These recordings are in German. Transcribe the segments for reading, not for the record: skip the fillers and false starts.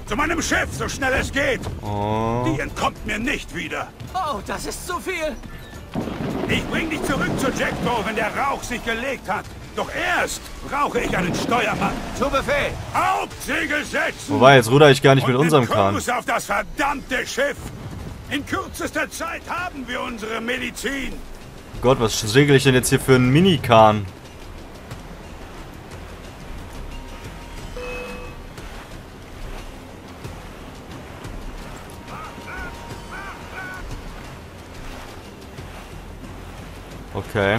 Zu meinem Schiff, so schnell es geht! Oh. Die entkommt mir nicht wieder! Oh, das ist zu viel! Ich bring dich zurück zu Jackdaw, wenn der Rauch sich gelegt hat. Doch erst brauche ich einen Steuermann. Zu Befehl! Hauptsegel setzen! Wobei, jetzt ruder ich gar nicht mit Und unserem den Kahn. Kurs auf das verdammte Schiff! In kürzester Zeit haben wir unsere Medizin! Gott, was segel ich denn jetzt hier für einen Mini-Kahn? Okay.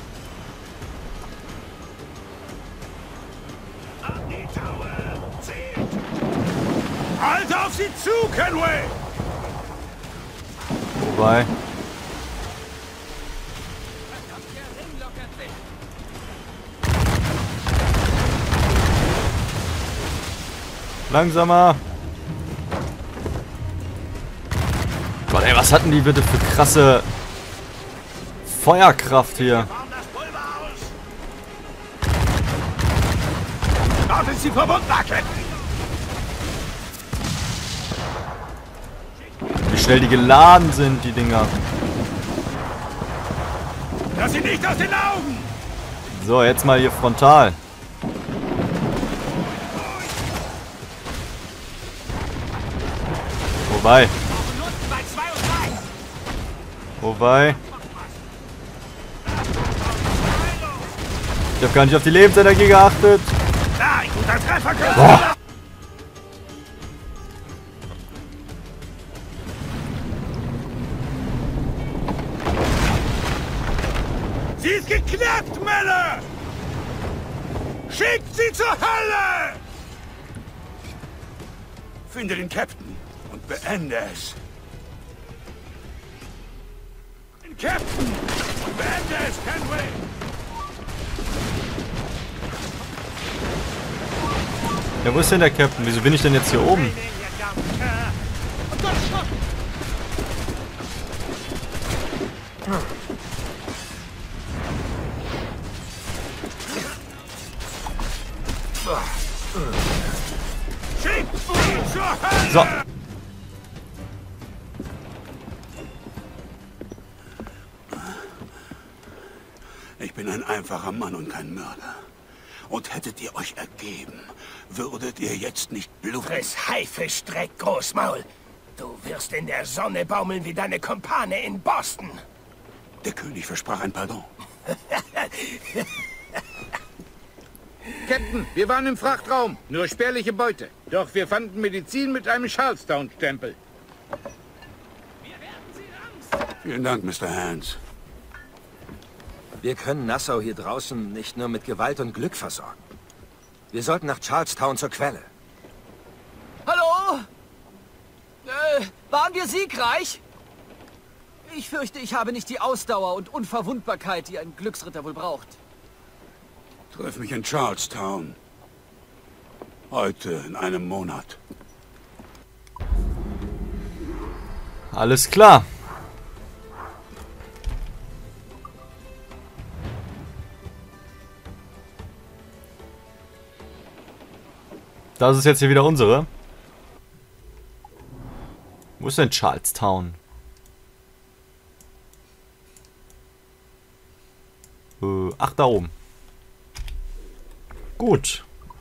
Halt auf sie zu, Kenway! Wobei. Langsamer. Gott, ey, was hatten die bitte für krasse Feuerkraft hier? Dort ist sie verbunden, Captain! Wie schnell die geladen sind, die Dinger. Lass sie nicht aus den Augen! So, jetzt mal hier frontal. Wobei. Wobei. Ich habe gar nicht auf die Lebensenergie geachtet. Nein, guter Treffer, Boah. Sie ist geknackt, Melle! Schickt sie zur Hölle! Finde den Captain und beende es. Den Captain und beende es, Kenway! Ja, wo ist denn der Captain? Wieso bin ich denn jetzt hier oben? Schickt sie zur Hölle! So. Ich bin ein einfacher Mann und kein Mörder. Und hättet ihr euch ergeben, würdet ihr jetzt nicht bluten. Friss Haifischdreck, Großmaul! Du wirst in der Sonne baumeln wie deine Kumpane in Boston! Der König versprach ein Pardon. Captain, wir waren im Frachtraum. Nur spärliche Beute. Doch wir fanden Medizin mit einem Charlestown-Stempel. Vielen Dank, Mr. Hans. Wir können Nassau hier draußen nicht nur mit Gewalt und Glück versorgen. Wir sollten nach Charlestown zur Quelle. Hallo? Waren wir siegreich? Ich fürchte, ich habe nicht die Ausdauer und Unverwundbarkeit, die ein Glücksritter wohl braucht. Triff mich in Charlestown. Heute in einem Monat. Alles klar. Das ist jetzt hier wieder unsere. Wo ist denn Charlestown? Ach, da oben. Gut.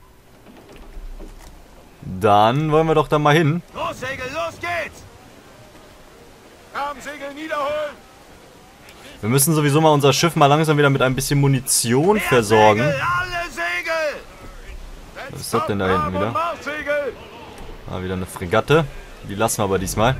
Dann wollen wir doch da mal hin. Los, Segel, los geht's! Armsegel niederholen! Wir müssen sowieso mal unser Schiff mal langsam wieder mit ein bisschen Munition versorgen. Alle Segel! Was ist das denn da hinten wieder? Ah, wieder eine Fregatte. Die lassen wir aber diesmal.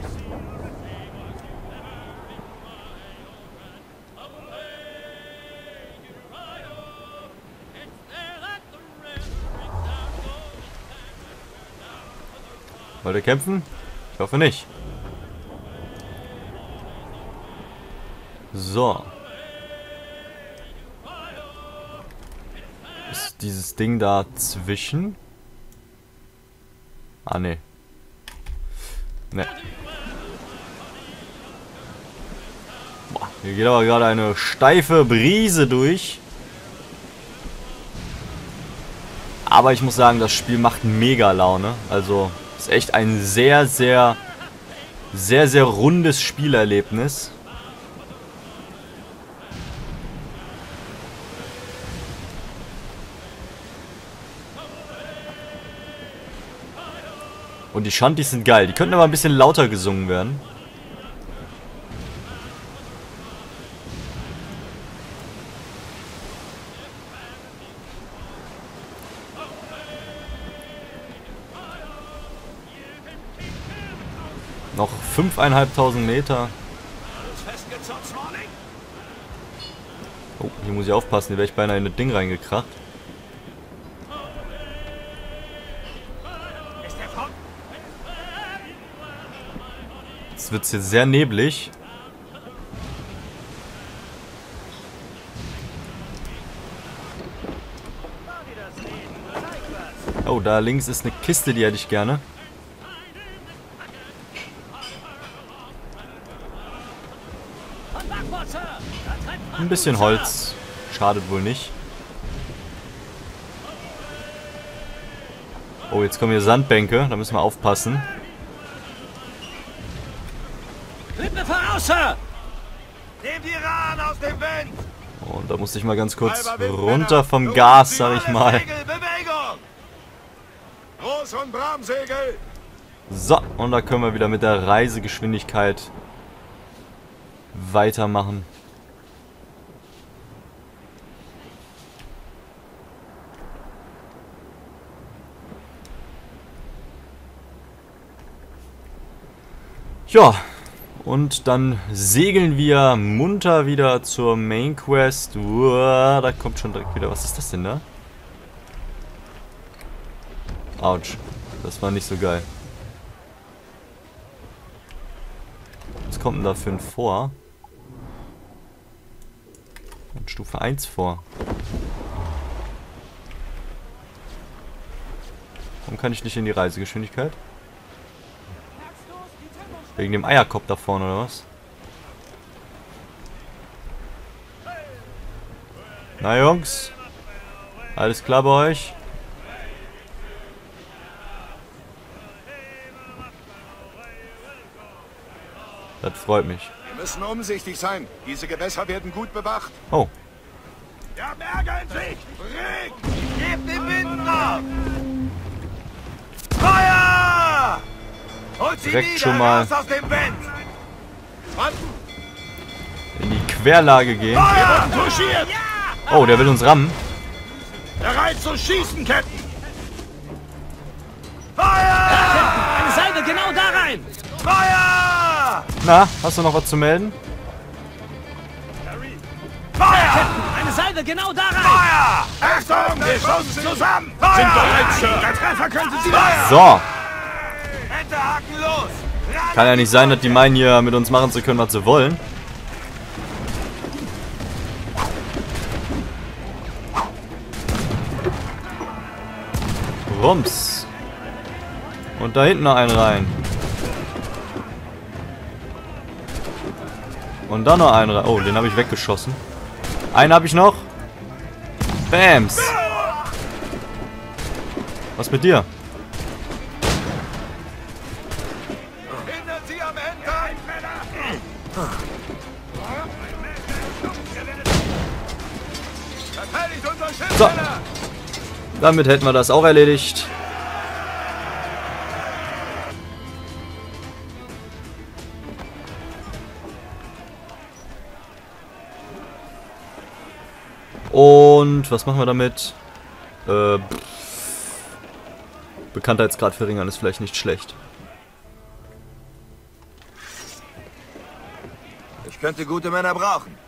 Wollt ihr kämpfen? Ich hoffe nicht. So. Ist dieses Ding da zwischen? Ah, ne. Ne. Boah, hier geht aber gerade eine steife Brise durch. Aber ich muss sagen, das Spiel macht mega Laune. Also, Ist echt ein sehr, sehr rundes Spielerlebnis. Und die Shanties sind geil. Die könnten aber ein bisschen lauter gesungen werden. Noch 5.500 Meter. Oh, hier muss ich aufpassen. Hier wäre ich beinahe in das Ding reingekracht. Jetzt wird es hier sehr neblig. Oh, da links ist eine Kiste, die hätte ich gerne. Ein bisschen Holz. Schadet wohl nicht. Oh, jetzt kommen hier Sandbänke. Da müssen wir aufpassen. Klippe voraus, Sir! Nehmt die Rahn aus dem Wind! Und da musste ich mal ganz kurz runter vom Gas, sag ich mal. Bewegung! Groß- und Bramsegel! So, und da können wir wieder mit der Reisegeschwindigkeit weitermachen. Ja, und dann segeln wir munter wieder zur Main Quest. Uah, da kommt schon direkt wieder. Was ist das denn da? Autsch, das war nicht so geil. Was kommt denn da für ein Vor? Und Stufe 1 vor. Warum kann ich nicht in die Reisegeschwindigkeit? Wegen dem Eierkopf da vorne, oder was? Na Jungs? Alles klar bei euch? Das freut mich. Wir müssen umsichtig sein. Diese Gewässer werden gut bewacht. Oh. Der Berge in Sicht! Regt! Gebt den Wind nach! Feuer! Holt sie Direkt nieder, schon mal raus aus dem Wind! in die Querlage gehen. Feuer! Touchiert! Oh, der will uns rammen. Bereit zu schießen, Captain! Feuer! Eine Salve genau da rein! Feuer! Na, hast du noch was zu melden? Feuer! Eine Salve genau da rein! Feuer! Achtung, wir stoßen zusammen! Feuer! Sind bereit, Sir! Der Treffer könnte sie Feuer! So. Haken los! Kann ja nicht sein, dass die meinen, hier mit uns machen zu können, was sie wollen. Rums. Und da hinten noch einen rein. Und dann noch einen rein. Oh, den habe ich weggeschossen. Einen habe ich noch. Bams. Was mit dir? Hindert sie am Ende! Verteidigt unser Schiff! So. Damit hätten wir das auch erledigt. Und was machen wir damit? Bekanntheitsgrad verringern ist vielleicht nicht schlecht. Ich könnte gute Männer brauchen.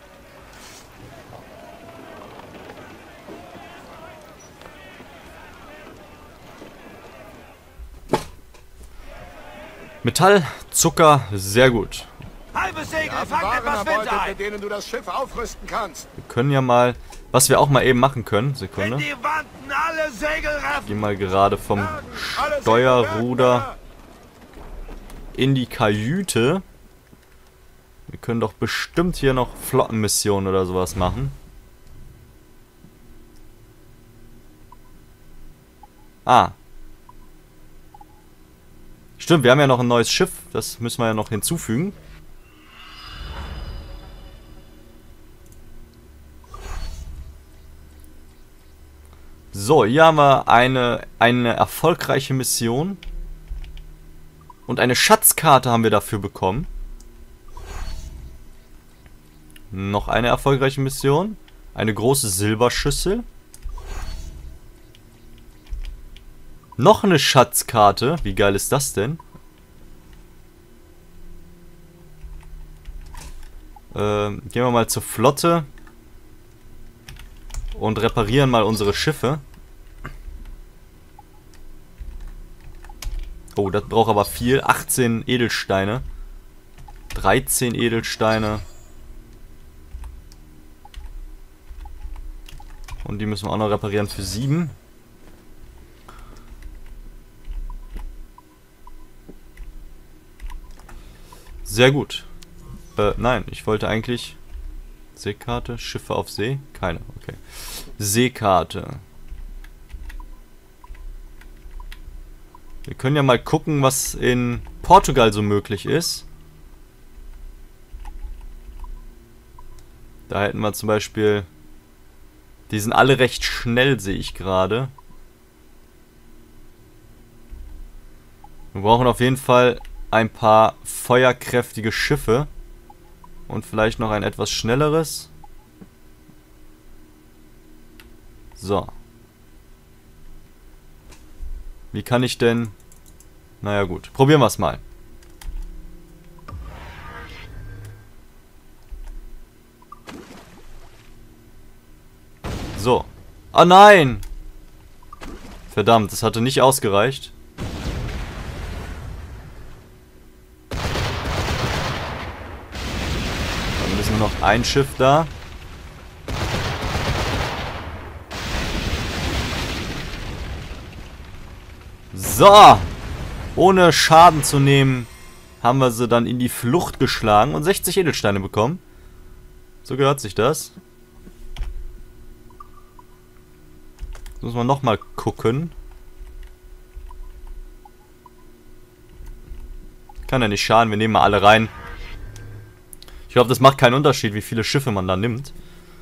Metall, Zucker, sehr gut. Halbes Segel, fangt etwas Wind ein! Mit denen du das Schiff aufrüsten kannst. Wir können ja mal, was wir auch mal eben machen können, Sekunde. Die Wanden alle Segel raffen! Gehen mal gerade vom Steuerruder in die Kajüte. Wir können doch bestimmt hier noch Flottenmissionen oder sowas machen. Ah. Stimmt, wir haben ja noch ein neues Schiff. Das müssen wir ja noch hinzufügen. So, hier haben wir eine erfolgreiche Mission. Und eine Schatzkarte haben wir dafür bekommen. Noch eine erfolgreiche Mission. Eine große Silberschüssel. Noch eine Schatzkarte. Wie geil ist das denn? Gehen wir mal zur Flotte. Und reparieren mal unsere Schiffe. Oh, das braucht aber viel. 18 Edelsteine. 13 Edelsteine. Und die müssen wir auch noch reparieren für 7. Sehr gut. Nein, ich wollte eigentlich... Seekarte, Schiffe auf See? Keine, okay. Seekarte. Wir können ja mal gucken, was in Portugal so möglich ist. Da hätten wir zum Beispiel... Die sind alle recht schnell, sehe ich gerade. Wir brauchen auf jeden Fall ein paar feuerkräftige Schiffe. Und vielleicht noch ein etwas schnelleres. So. Wie kann ich denn... Naja gut, probieren wir es mal. So. Ah nein! Verdammt, das hatte nicht ausgereicht. Dann ist nur noch ein Schiff da. So! Ohne Schaden zu nehmen, haben wir sie dann in die Flucht geschlagen und 60 Edelsteine bekommen. So gehört sich das. Jetzt muss man nochmal gucken. Kann ja nicht schaden, wir nehmen mal alle rein. Ich glaube, das macht keinen Unterschied, wie viele Schiffe man da nimmt.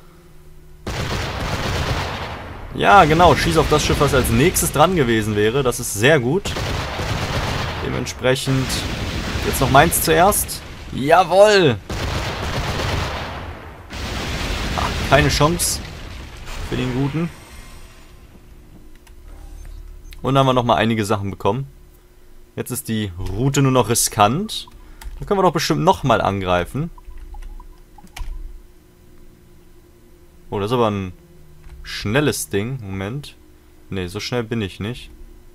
Ja, genau, schieß auf das Schiff, was als nächstes dran gewesen wäre. Das ist sehr gut. Dementsprechend jetzt noch meins zuerst. Jawohl! Ach, keine Chance für den Guten. Und dann haben wir nochmal einige Sachen bekommen. Jetzt ist die Route nur noch riskant. Da können wir doch bestimmt nochmal angreifen. Oh, das ist aber ein schnelles Ding. Moment. Ne, so schnell bin ich nicht.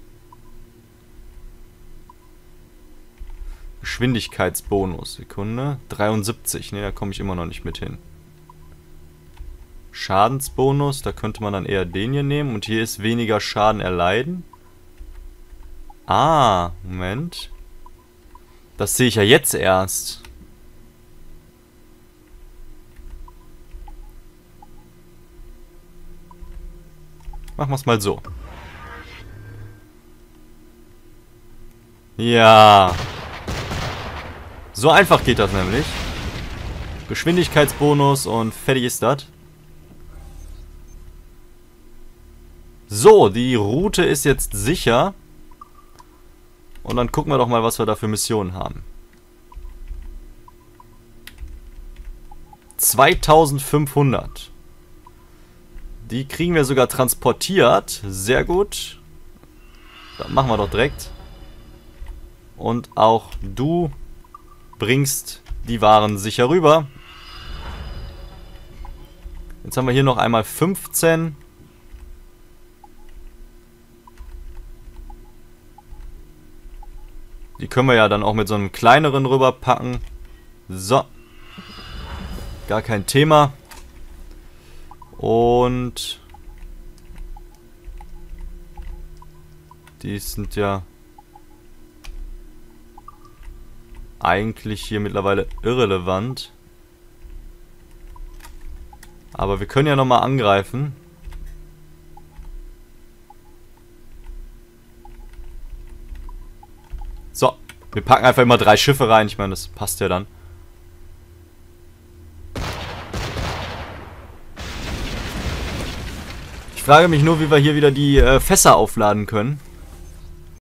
Geschwindigkeitsbonus. Sekunde. 73. Ne, da komme ich immer noch nicht mit hin. Schadensbonus. Da könnte man dann eher den hier nehmen. Und hier ist weniger Schaden erleiden. Ah, Moment. Das sehe ich ja jetzt erst. Machen wir es mal so. Ja. So einfach geht das nämlich. Geschwindigkeitsbonus und fertig ist das. So, die Route ist jetzt sicher. Und dann gucken wir doch mal, was wir da für Missionen haben. 2500. Die kriegen wir sogar transportiert. Sehr gut. Das machen wir doch direkt. Und auch du bringst die Waren sicher rüber. Jetzt haben wir hier noch einmal 15. Die können wir ja dann auch mit so einem kleineren rüberpacken. So. Gar kein Thema. Und die sind ja eigentlich hier mittlerweile irrelevant. Aber wir können ja nochmal angreifen. So, Wir packen einfach immer 3 Schiffe rein. Ich meine, das passt ja dann. Ich frage mich nur, wie wir hier wieder die Fässer aufladen können.